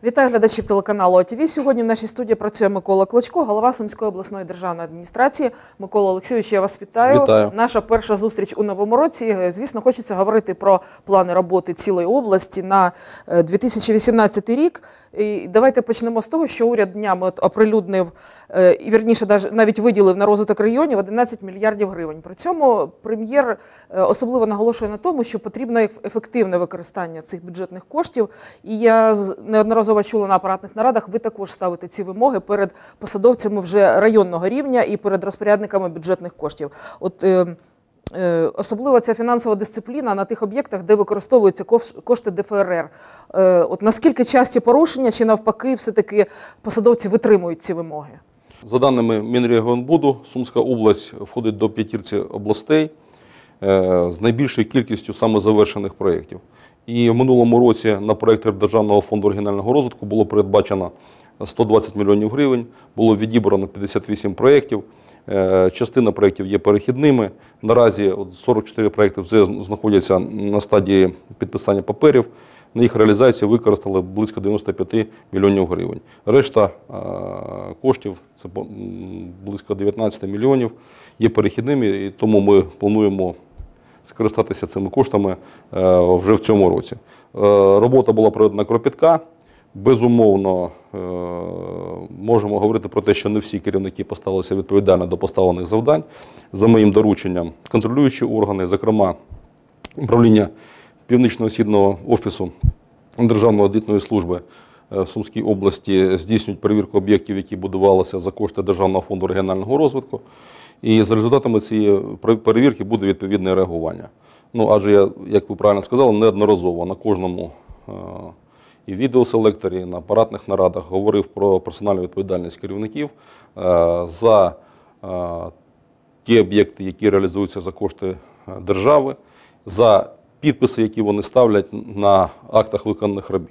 Вітаю глядачів телеканалу АТВ. Сьогодні в нашій студії працює Микола Клочко, голова Сумської обласної державної адміністрації. Микола Олексійович, я вас вітаю. Вітаю. Наша перша зустріч у новому році. Звісно, хочеться говорити про плани роботи цілої області на 2018 рік. І давайте почнемо з того, що уряд днями оприлюднив, і вірніше навіть виділив на розвиток регіонів 11 мільярдів гривень. При цьому прем'єр особливо наголошує на тому, що потрібно ефективне використання цих бюджетних коштів. І я неодноразово чула на апаратних нарадах, ви також ставите ці вимоги перед посадовцями вже районного рівня і перед розпорядниками бюджетних коштів. Особливо ця фінансова дисципліна на тих об'єктах, де використовуються кошти ДФРР. Наскільки часті порушення, чи навпаки, все-таки посадовці витримують ці вимоги? За даними Мінрегіонбуду, Сумська область входить до п'ятірці областей з найбільшою кількістю самозавершених проєктів. І в минулому році на проєкти Державного фонду регіонального розвитку було передбачено 120 мільйонів гривень, було відібрано 58 проєктів. Частина проєктів є перехідними. Наразі 44 проєкти вже знаходяться на стадії підписання паперів. На їх реалізацію використали близько 95 мільйонів гривень. Решта коштів, це близько 19 мільйонів, є перехідними, і тому ми плануємо скористатися цими коштами вже в цьому році. Робота була проведена кропітка. Безумовно, можемо говорити про те, що не всі керівники поставилися відповідально до поставлених завдань. За моїм дорученням, контролюючі органи, зокрема, управління Північно-Східного офісу Державної аудитної служби в Сумській області здійснюють перевірку об'єктів, які будувалися за кошти Державного фонду регіонального розвитку. І за результатами цієї перевірки буде відповідне реагування. Адже я, як ви правильно сказали, неодноразово на кожному і відеоселекторі, і на апаратних нарадах говорив про персональну відповідальність керівників за ті об'єкти, які реалізуються за кошти держави, за підписи, які вони ставлять на актах виконаних робіт.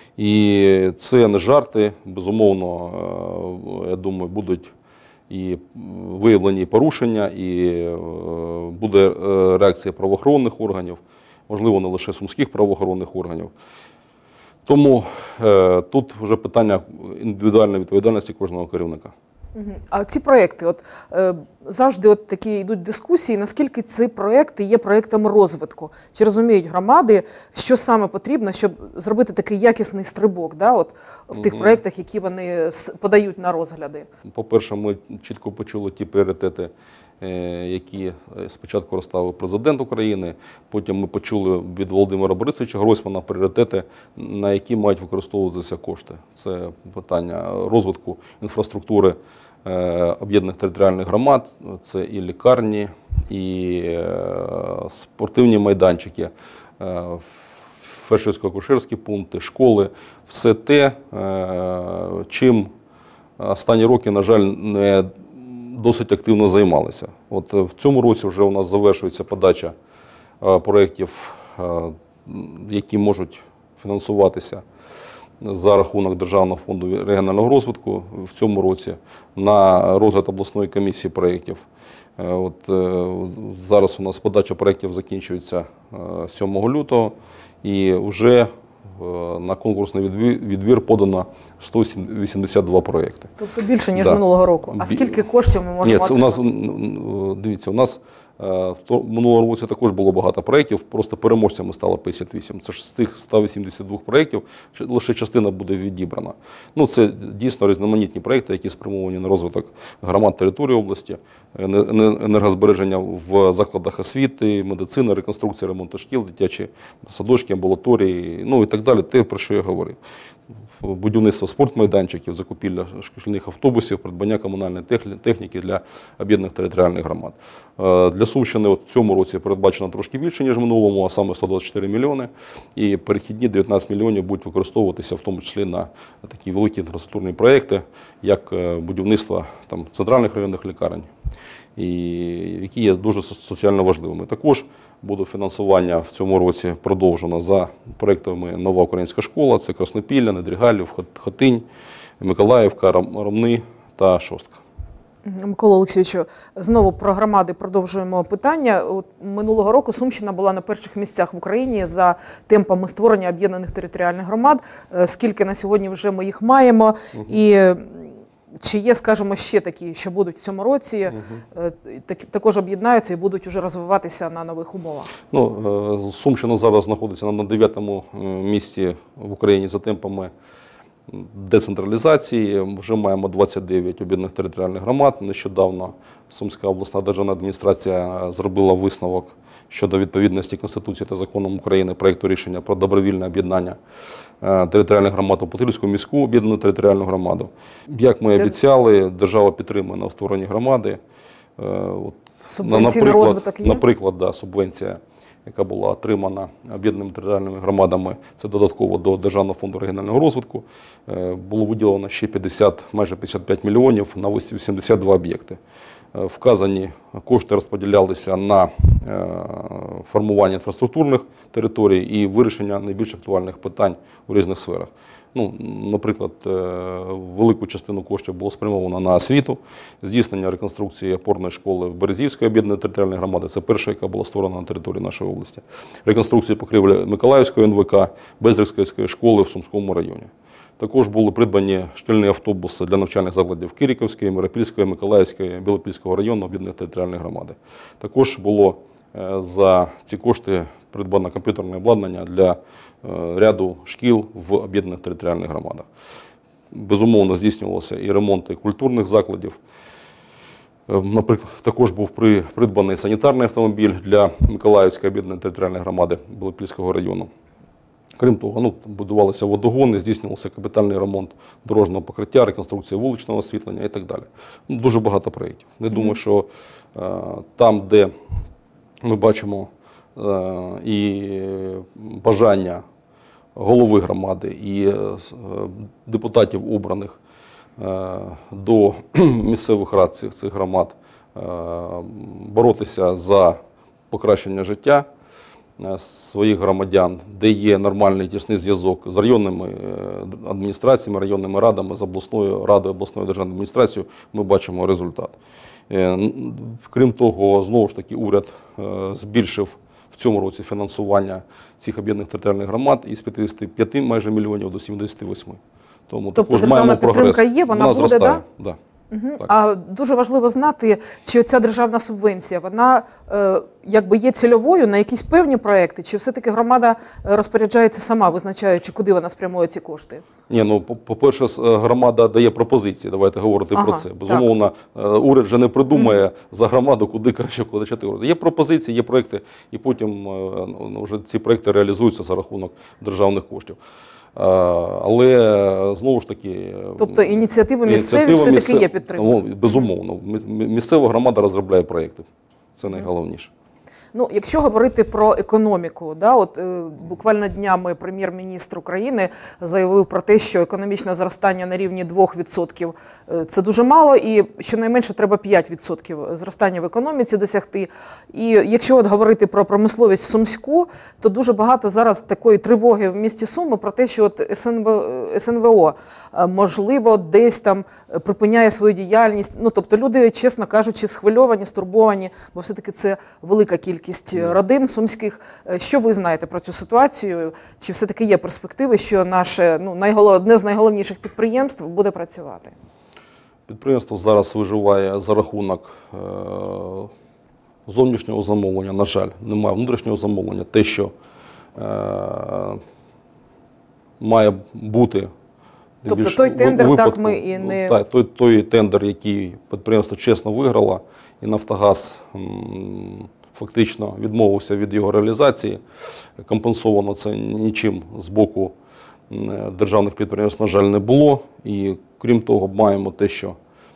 І це не жарти, безумовно, я думаю, будуть і виявлені порушення, і буде реакція правоохоронних органів, можливо, не лише сумських правоохоронних органів. Тому тут вже питання індивідуальної відповідальності кожного керівника. А ці проєкти, завжди такі йдуть дискусії, наскільки ці проєкти є проєктами розвитку? Чи розуміють громади, що саме потрібно, щоб зробити такий якісний стрибок в тих проєктах, які вони подають на розгляди? По-перше, ми чітко почули ті пріоритети, які спочатку розставив президент України, потім ми почули від Володимира Борисовича Гройсмана пріоритети, на які мають використовуватися кошти. Це питання розвитку інфраструктури об'єднаних територіальних громад, це і лікарні, і спортивні майданчики, фельдшерсько-акушерські пункти, школи. Все те, чим останні роки, на жаль, не досить активно займалися. В цьому році вже у нас завершується подача проєктів, які можуть фінансуватися за рахунок Державного фонду регіонального розвитку в цьому році на розгляд обласної комісії проєктів. Зараз у нас подача проєктів закінчується 7 лютого і вже на конкурсний відбір подано 182 проєкти. Тобто більше, ніж минулого року. А скільки коштів ми можемо отримати? Дивіться, у нас в минулому році також було багато проєктів, просто переможцями стало 58. Це ж з тих 182 проєктів лише частина буде відібрана. Це дійсно різноманітні проєкти, які спрямовані на розвиток громад території області, енергозбереження в закладах освіти, медицини, реконструкція, ремонту шкіл, дитячі садочки, амбулаторії, і так далі, те, про що я говорив. Будівництво спортмайданчиків, закупівля шкільних автобусів, придбання комунальної техніки для об'єднаних територіальних громад. Для Сумщини в цьому році передбачено трошки більше, ніж в минулому, а саме 124 мільйони. І перехідні 19 мільйонів будуть використовуватися в тому числі на такі великі інфраструктурні проєкти, як будівництво центральних районних лікарень, які є дуже соціально важливими. Також буде фінансування в цьому році продовжено за проєктами «Нова українська школа», це Краснопілля, Недрігалів, Хотинь, Миколаївка, Ромни та Шостка. Микола Олексійовичу, знову про громади продовжуємо питання. От минулого року Сумщина була на перших місцях в Україні за темпами створення об'єднаних територіальних громад. Скільки на сьогодні вже ми їх маємо? І чи є, скажімо, ще такі, що будуть в цьому році, також об'єднаються і будуть вже розвиватися на нових умовах? Ну, Сумщина зараз знаходиться на 9-му місці в Україні за темпами децентралізації. Вже маємо 29 об'єднаних територіальних громад. Нещодавно Сумська обласна державна адміністрація зробила висновок щодо відповідності Конституції та законам України проєкту рішення про добровільне об'єднання територіальних громад у Путильську міську об'єднану територіальну громаду. Як ми обіцяли, держава підтримує на створенні громади. Субвенції на розвиток є? Наприклад, да, субвенція, яка була отримана об'єднаними територіальними громадами, це додатково до Державного фонду регіонального розвитку, було виділено ще майже 55 мільйонів на 82 об'єкти. Вказані кошти розподілялися на формування інфраструктурних територій і вирішення найбільш актуальних питань у різних сферах. Ну, наприклад, велику частину коштів було спрямовано на освіту, здійснення реконструкції опорної школи в Березівської об'єднаної територіальної громади, це перша, яка була створена на території нашої області, реконструкції покрівлі Миколаївської НВК, Бездриківської школи в Сумському районі. Також були придбані шкільні автобуси для навчальних закладів Кириківської, Миропільської, Миколаївської, Білопільського району об'єднаної територіальної громади. Також було за ці кошти придбано комп'ютерне обладнання для ряду шкіл в об'єднаних територіальних громадах. Безумовно, здійснювалося і ремонти культурних закладів. Наприклад, також був придбаний санітарний автомобіль для Миколаївської об'єднаної територіальної громади Білопільського району. Крім того, будувалися водогони, здійснювався капітальний ремонт дорожнього покриття, реконструкція вуличного освітлення і так далі. Дуже багато проєктів. Я думаю, що там, де ми бачимо і бажання голови громади, і депутатів, обраних до місцевих рад цих громад, боротися за покращення життя своїх громадян, де є нормальний тісний зв'язок з районними адміністраціями, районними радами, з обласною радою, обласною державною адміністрацією, ми бачимо результат. Крім того, знову ж таки, уряд збільшив в цьому році фінансування цих об'єднаних територіальних громад із 55 майже мільйонів до 78. Тому тобто державна підтримка є, вона буде, зростає. да? Да. Угу. А дуже важливо знати, чи оця державна субвенція, вона якби є цільовою на якісь певні проекти, чи все-таки громада розпоряджається сама, визначаючи, куди вона спрямує ці кошти? Ні, по-перше, громада дає пропозиції, давайте говорити про це. Безумовно, уряд вже не придумає за громаду, куди краще вкладати. Є пропозиції, є проекти, і потім вже ці проекти реалізуються за рахунок державних коштів. Але, знову ж таки... Тобто ініціативи місцеві все-таки є підтримка? Безумовно. Місцева громада розробляє проекти. Це найголовніше. Ну, якщо говорити про економіку, да, от буквально днями прем'єр-міністр України заявив про те, що економічне зростання на рівні 2% – це дуже мало, і щонайменше треба 5% зростання в економіці досягти. І якщо от говорити про промисловість Сумську, то дуже багато зараз такої тривоги в місті Суми про те, що от СНВО, можливо, десь там припиняє свою діяльність. Ну, тобто люди, чесно кажучи, схвильовані, стурбовані, бо все-таки це велика кількість родин сумських. Що ви знаєте про цю ситуацію? Чи все-таки є перспективи, що наше одне з найголовніших підприємств буде працювати? Підприємство зараз виживає за рахунок зовнішнього замовлення. На жаль, немає внутрішнього замовлення. Те, що має бути... Тобто той тендер, так ми і не... Так, той тендер, який підприємство чесно виграло, і «Нафтогаз» фактично відмовився від його реалізації. Компенсовано це нічим з боку державних підприємств, на жаль, не було. І крім того, маємо те, що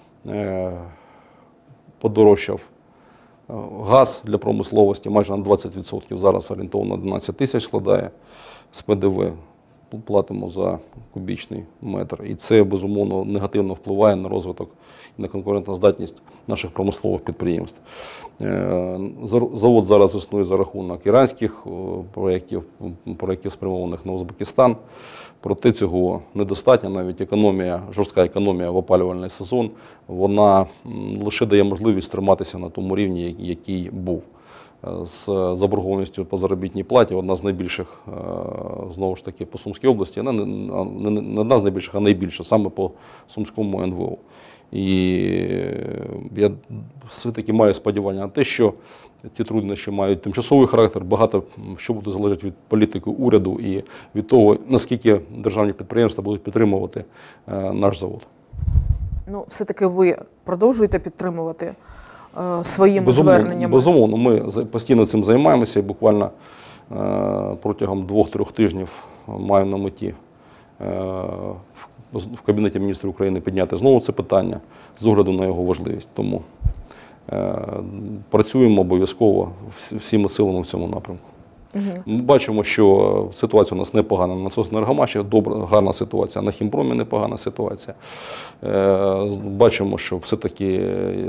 подорожчав газ для промисловості майже на 20%. Зараз орієнтовно 11 тисяч складає з ПДВ. платимо за кубічний метр. І це, безумовно, негативно впливає на розвиток і на конкурентоздатність наших промислових підприємств. Завод зараз існує за рахунок іранських проєктів спрямованих на Узбекистан. Проте цього недостатньо, навіть жорстка економія в опалювальний сезон, вона лише дає можливість триматися на тому рівні, який був. З заборгованістю по заробітній платі одна з найбільших, знову ж таки, по Сумській області, не одна з найбільших, а найбільша, саме по Сумському НВО. І я все-таки маю сподівання на те, що ці труднощі мають тимчасовий характер, багато що буде залежати від політики уряду і від того, наскільки державні підприємства будуть підтримувати наш завод. Ну, все-таки ви продовжуєте підтримувати своїми зверненнями? Безумовно, ми постійно цим займаємося і буквально протягом 2-3 тижнів маємо на меті в Кабінеті міністрів України підняти знову це питання з огляду на його важливість. Тому працюємо обов'язково всіми силами в цьому напрямку. Ми бачимо, що ситуація у нас непогана на Насосенергомаші, гарна ситуація, на Хімпромі непогана ситуація. Бачимо, що все-таки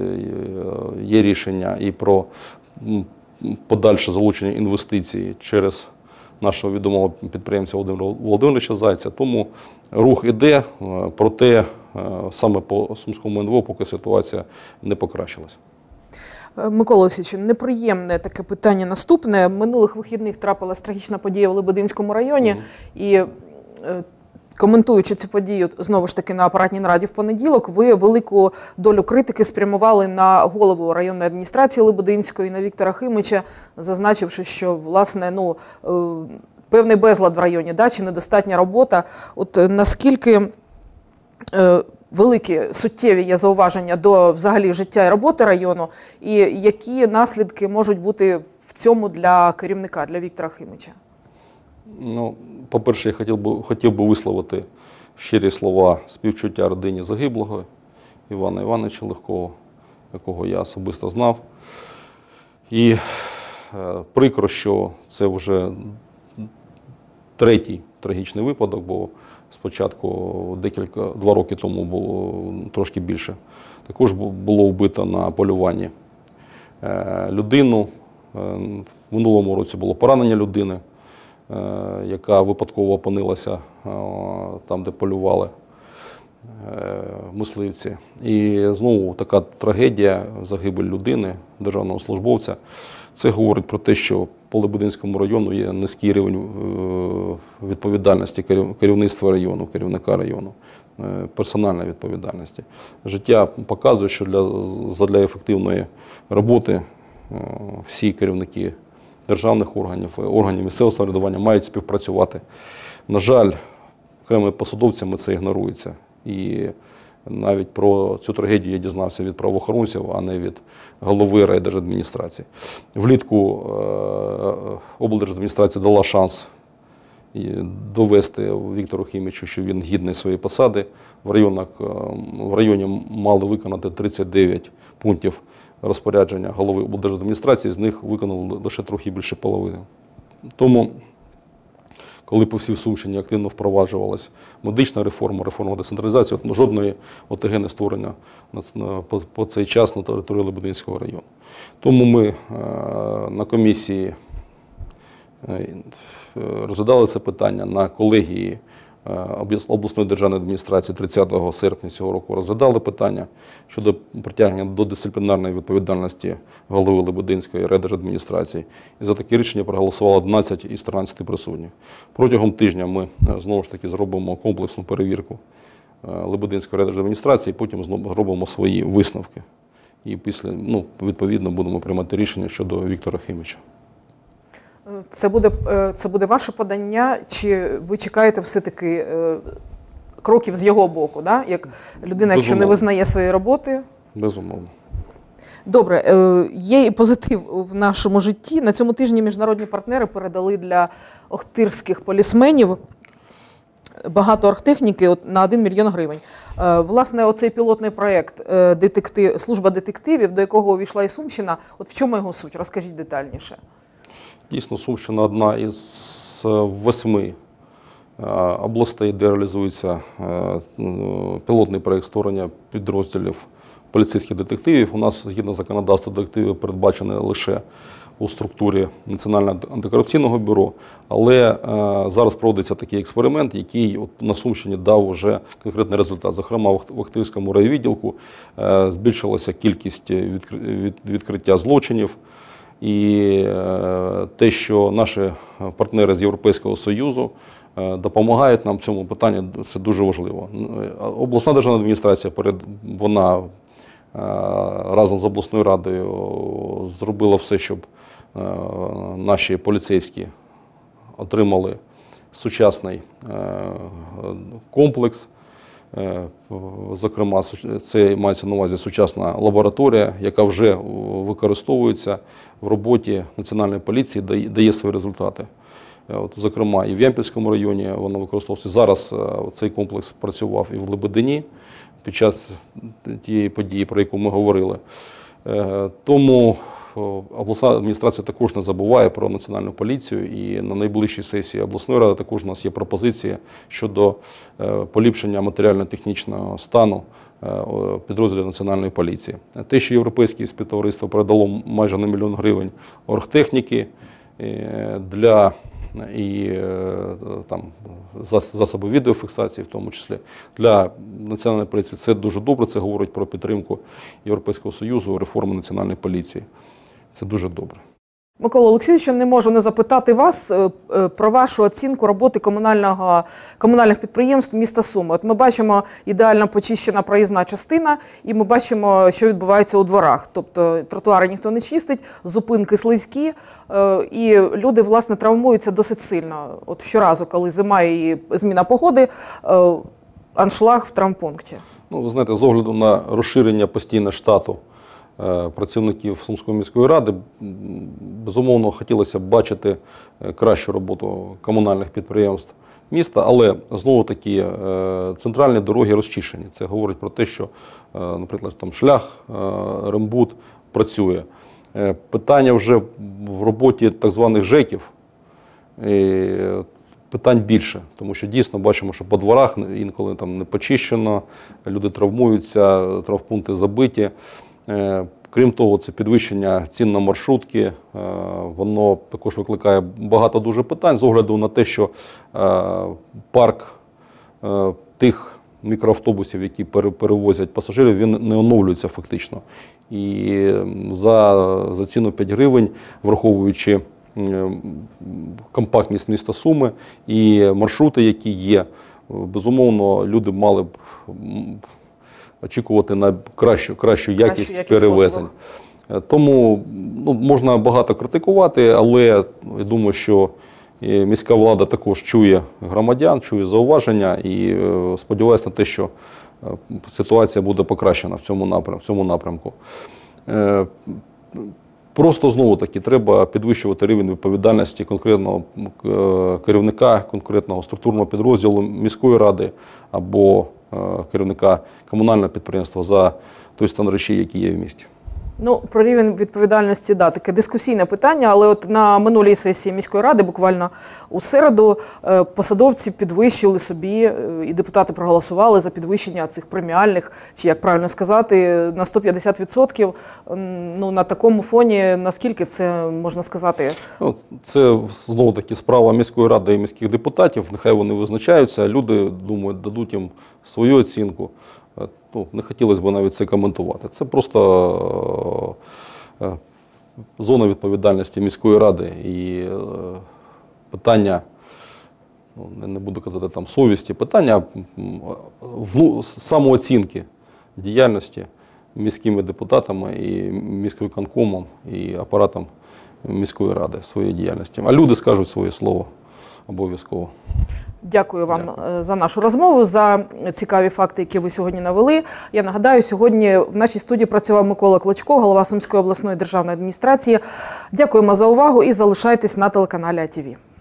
є рішення і про подальше залучення інвестицій через нашого відомого підприємця Володимира Володимировича Зайця. Тому рух іде, проте саме по Сумському НВО поки ситуація не покращилась. Микола Олексійович, неприємне таке питання наступне. Минулих вихідних трапилась трагічна подія в Лебединському районі. І коментуючи цю подію, знову ж таки, на апаратній нараді в понеділок, ви велику долю критики спрямували на голову районної адміністрації Лебединської, на Віктора Химича, зазначивши, що, власне, певний безлад в районі, чи недостатня робота. От наскільки великі, суттєві є зауваження до взагалі життя і роботи району, і які наслідки можуть бути в цьому для керівника, для Віктора Химича? По-перше, я хотів би висловити щирі слова співчуття родині загиблого Івана Івановича Легкого, якого я особисто знав. І прикро, що це вже третій трагічний випадок, бо спочатку 2 роки тому було трошки більше. Також було вбито на полюванні людину. В минулому році було поранення людини, яка випадково опинилася там, де полювали мисливці. І знову така трагедія, загибель людини, державного службовця. Це говорить про те, що по Лебединському району є низький рівень відповідальності керівництва району, керівника району, персональної відповідальності. Життя показує, що для ефективної роботи всі керівники державних органів місцевого самоврядування мають співпрацювати. На жаль, окремими посадовцями це ігнорується. І навіть про цю трагедію я дізнався від правоохоронців, а не від голови райдержадміністрації. Влітку облдержадміністрація дала шанс довести Віктору Химичу, що він гідний своєї посади. В районі мали виконати 39 пунктів розпорядження голови облдержадміністрації, з них виконали лише трохи більше половини. Тому, коли по всій Сумщині активно впроваджувалась медична реформа децентралізації, жодної ОТГ не створення по цей час на території Лебединського району. Тому ми на комісії розглядали це питання, на колегії обласної державної адміністрації 30 серпня цього року розглядали питання щодо притягнення до дисциплінарної відповідальності голови Лебединської райдержадміністрації. І за таке рішення проголосувало 11 із 13 присутніх. Протягом тижня ми знову ж таки зробимо комплексну перевірку Лебединської райдержадміністрації, потім зробимо свої висновки. І відповідно будемо приймати рішення щодо Віктора Химича. Це буде ваше подання, чи ви чекаєте все-таки кроків з його боку, як людина, якщо не визнає своєї роботи? Безумовно. Добре, є і позитив в нашому житті. На цьому тижні міжнародні партнери передали для охтирських полісменів багато оргтехніки на 1 мільйон гривень. Власне, оцей пілотний проєкт «Служба детективів», до якого увійшла і Сумщина, от в чому його суть? Розкажіть детальніше. Дійсно, Сумщина одна із 8 областей, де реалізується пілотний проєкт створення підрозділів поліцейських детективів. У нас, згідно законодавства, детективи передбачені лише у структурі Національного антикорупційного бюро, але зараз проводиться такий експеримент, який на Сумщині дав вже конкретний результат. Зокрема, в Охтирському райвідділку збільшилася кількість відкриття злочинів, і те, що наші партнери з Європейського Союзу допомагають нам в цьому питанні, це дуже важливо. Обласна державна адміністрація, вона разом з обласною радою зробила все, щоб наші поліцейські отримали сучасний комплекс. Зокрема, це мається на увазі сучасна лабораторія, яка вже використовується в роботі Національної поліції, дає свої результати. Зокрема, і в Ямпільському районі вона використовується. Зараз цей комплекс працював і в Лебедині під час тієї події, про яку ми говорили. Тому обласна адміністрація також не забуває про Національну поліцію, і на найближчій сесії обласної ради також у нас є пропозиції щодо поліпшення матеріально-технічного стану підрозділів Національної поліції. Те, що європейське співтовариство передало майже на 1 мільйон гривень оргтехніки для засоби відеофіксації, в тому числі для Національної поліції, це дуже добре, це говорить про підтримку Європейського Союзу, реформи Національної поліції. Це дуже добре. Микола Олексійович, не можу не запитати вас про вашу оцінку роботи комунальних підприємств міста Суми. От ми бачимо ідеально почищена проїзна частина, і ми бачимо, що відбувається у дворах. Тобто тротуари ніхто не чистить, зупинки слизькі, і люди, власне, травмуються досить сильно. От щоразу, коли зима і зміна погоди, аншлаг в травмпункті. Ну, ви знаєте, з огляду на розширення постійного штату працівників Сумської міської ради, безумовно, хотілося б бачити кращу роботу комунальних підприємств міста, але, знову-таки, центральні дороги розчищені. Це говорить про те, що, наприклад, там шлях, рембут працює. Питання вже в роботі так званих ЖЕКів, питань більше, тому що дійсно бачимо, що по дворах інколи там не почищено, люди травмуються, травмпункти забиті. Крім того, це підвищення цін на маршрутки, воно також викликає багато дуже питань з огляду на те, що парк тих мікроавтобусів, які перевозять пасажирів, він не оновлюється фактично. І за ціну 5 гривень, враховуючи компактність міста Суми і маршрути, які є, безумовно, люди мали б очікувати на кращу якість перевезень. Тому можна багато критикувати, але я думаю, що міська влада також чує громадян, чує зауваження і сподіваюся на те, що ситуація буде покращена в цьому напрямку. Просто, знову-таки, треба підвищувати рівень відповідальності конкретного керівника, конкретного структурного підрозділу міської ради або керівника комунального підприємства за той стан речей, який є в місті. Ну, про рівень відповідальності, да, таке дискусійне питання, але от на минулій сесії міської ради, буквально у середу, посадовці підвищили собі, і депутати проголосували за підвищення цих преміальних, чи як правильно сказати, на 150%. Ну, на такому фоні, наскільки це можна сказати? Ну, це, знову-таки, справа міської ради і міських депутатів, нехай вони визначаються, люди, думаю, дадуть їм свою оцінку. Ну, не хотілося б навіть це коментувати. Це просто зона відповідальності міської ради і питання, не буду казати там совісті, питання самооцінки діяльності міськими депутатами і міськвиконкомом і апаратом міської ради своєї діяльності. А люди скажуть своє слово обов'язково. Дякую вам за нашу розмову, за цікаві факти, які ви сьогодні навели. Я нагадаю, сьогодні в нашій студії працював Микола Клочко, голова Сумської обласної державної адміністрації. Дякуємо за увагу і залишайтесь на телеканалі АТВ.